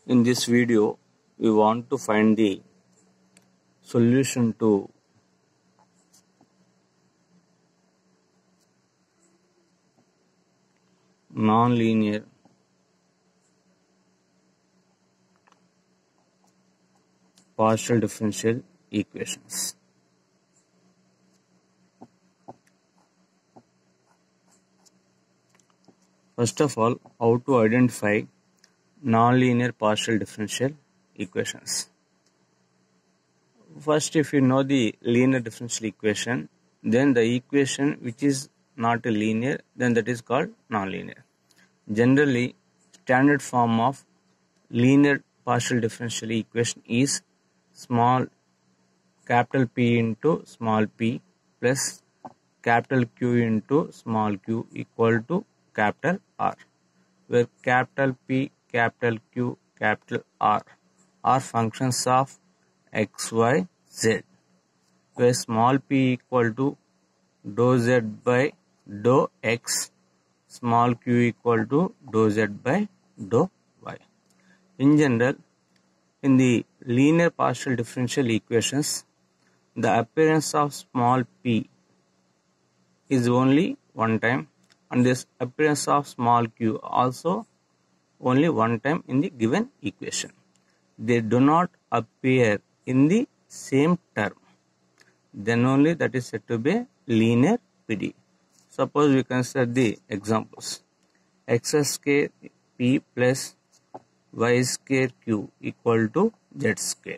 In this video, we want to find the solution to nonlinear partial differential equations. First of all, how to identify nonlinear partial differential equations. First, if you know the linear differential equation, then the equation which is not a linear, then that is called nonlinear. Generally, standard form of linear partial differential equation is small capital P into small p plus capital Q into small q equal to capital R, where capital P, capital Q, capital R are functions of x, y, z, where small p equal to dou z by dou x, small q equal to dou z by dou y. In general, in the linear partial differential equations, the appearance of small p is only one time, and this appearance of small q also only one time in the given equation. They do not appear in the same term. Then only that is said to be linear PD. Suppose we consider the examples. X square p plus y square q equal to z square.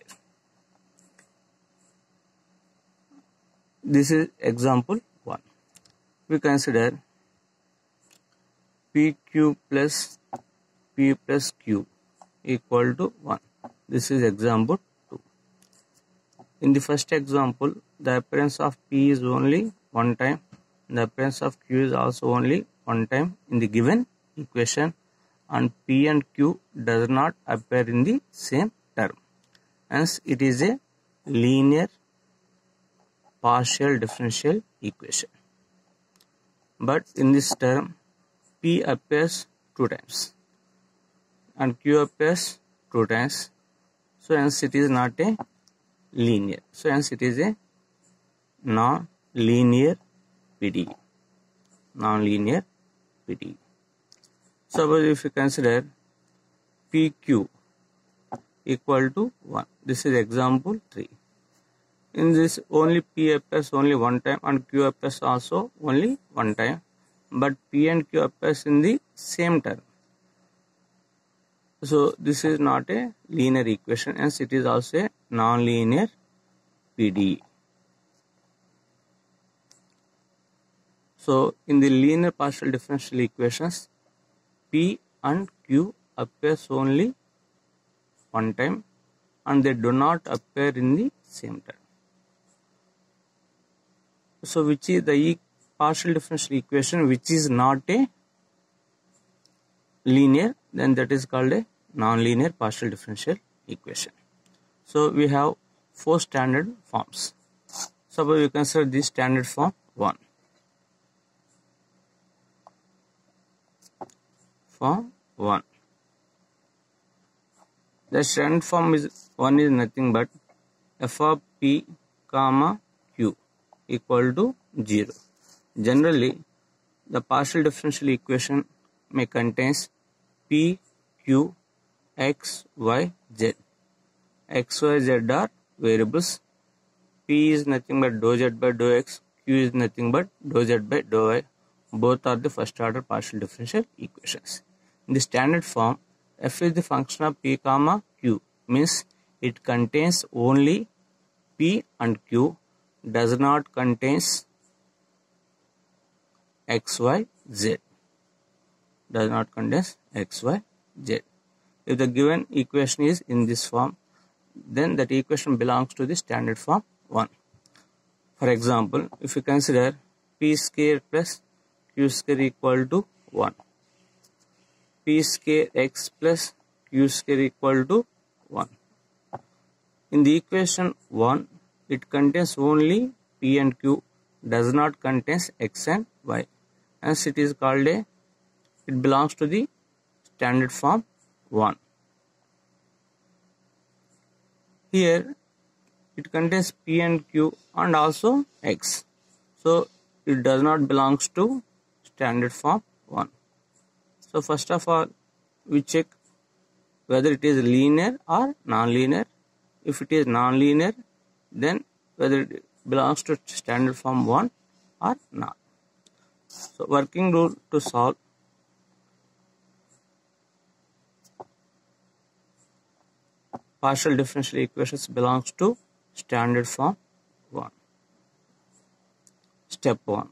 This is example 1. We consider pq plus p plus q equal to 1. This is example 2. In the first example, the appearance of p is only one time. The appearance of q is also only one time in the given equation, and p and q does not appear in the same term. Hence, it is a linear partial differential equation. But in this term, p appears 2 times and q appears 2 times. So hence it is not a linear. So hence it is a non-linear PD. Non-linear PD. Suppose if you consider PQ equal to 1. This is example 3. In this, only P appears only one time and Q appears also only one time. But P and Q appears in the same term. So this is not a linear equation, hence it is also a non-linear PD. So in the linear partial differential equations, P and Q appears only one time and they do not appear in the same term. So which is the partial differential equation which is not a linear, then that is called a non-linear partial differential equation. So we have 4 standard forms. Suppose we consider this standard form 1. Form 1. The standard form is 1 is nothing but f of p comma q equal to 0. Generally, the partial differential equation may contains p, q, x, y, z. X, y, z are variables. P is nothing but dou z by dou x. Q is nothing but dou z by dou y. Both are the first order partial differential equations. In the standard form, f is the function of p comma q, means it contains only p and q, does not contains x, y, z. Does not contains x, y, z. If the given equation is in this form, then that equation belongs to the standard form 1. For example, if you consider p square plus q square equal to 1, p square x plus q square equal to 1. In the equation 1, it contains only p and q, does not contains x and y. Hence it is called it belongs to the standard form 1. Here it contains P and Q and also X. So it does not belongs to standard form 1. So first of all, we check whether it is linear or non-linear. If it is non-linear, then whether it belongs to standard form 1 or not. So working rule to solve. Partial differential equations belongs to standard form 1. Step 1.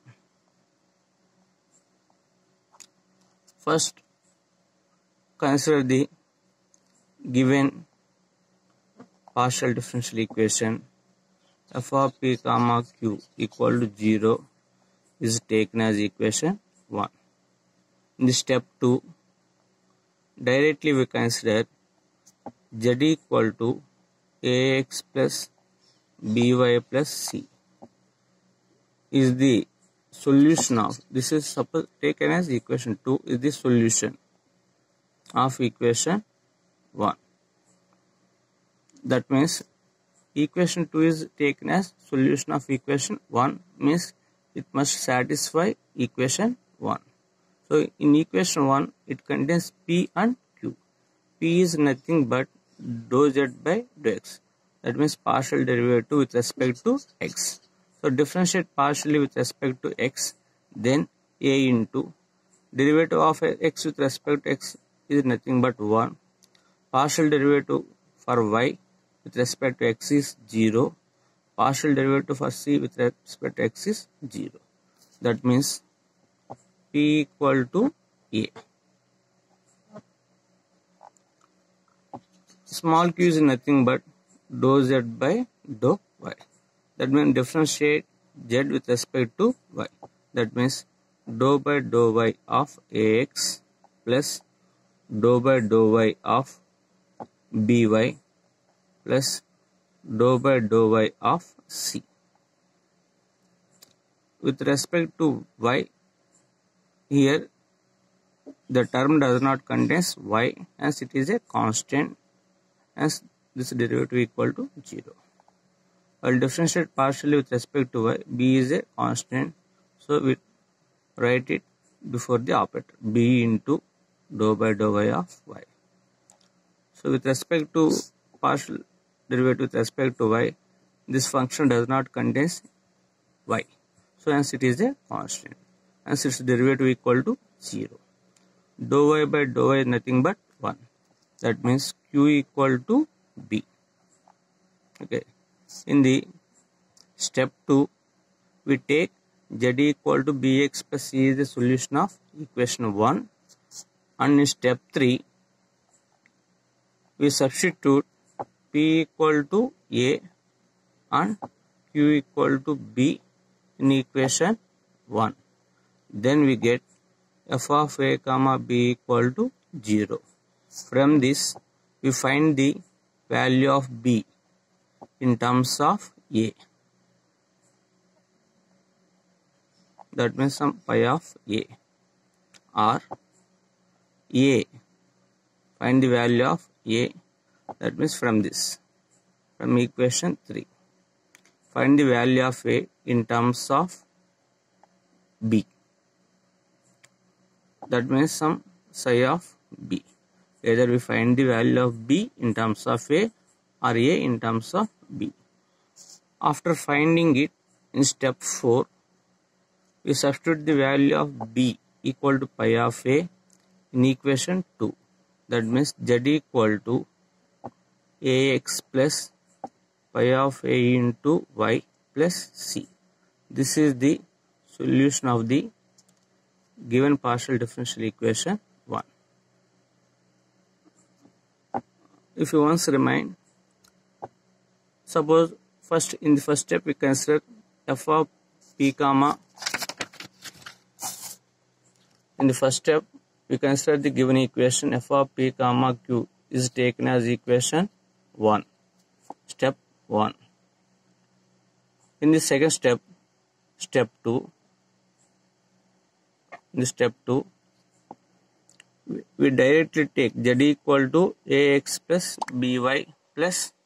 First, consider the given partial differential equation f of p comma q equal to 0 is taken as equation 1. In the step 2, directly we consider z equal to ax plus by plus c is the solution of, this is suppose taken as equation 2 is the solution of equation 1. That means equation 2 is taken as solution of equation 1, means it must satisfy equation 1. So in equation 1 it contains P and Q. P is nothing but dou z by dou x. That means partial derivative with respect to x. So differentiate partially with respect to x, then a into derivative of x with respect to x is nothing but 1. Partial derivative for y with respect to x is 0. Partial derivative for c with respect to x is 0. That means p equal to a. Small q is nothing but dou z by dou y. That means differentiate z with respect to y. That means dou by dou y of ax plus dou by dou y of by plus dou by dou y of c. With respect to y, here the term does not contain y, hence it is a constant, hence this derivative equal to 0. I'll differentiate partially with respect to y, b is a constant, so we write it before the operator, b into dou by dou y of y. So with respect to partial derivative with respect to y, this function does not contain y, so hence it is a constant, hence its derivative equal to 0. Dou y by dou y is nothing but 1. That means q equal to b. Okay. In the step 2, we take z equal to bx plus c is the solution of equation 1, and in step 3, we substitute p equal to a and q equal to b in equation 1. Then we get f of a comma b equal to 0. From this, we find the value of b in terms of a. That means some pi of a, or a, find the value of a, that means from this, from equation 3. Find the value of a in terms of b. That means some psi of b. Either we find the value of b in terms of a or a in terms of b. After finding it, in step 4, we substitute the value of b equal to pi of a in equation 2. That means z equal to ax plus pi of a into y plus c. This is the solution of the given partial differential equation 1. If you once remind, suppose in the first step we consider f of p comma. In the first step, we consider the given equation f of p comma q is taken as equation 1. Step 1. In the second step, step 2. In the step 2, we directly take z equal to ax plus by plus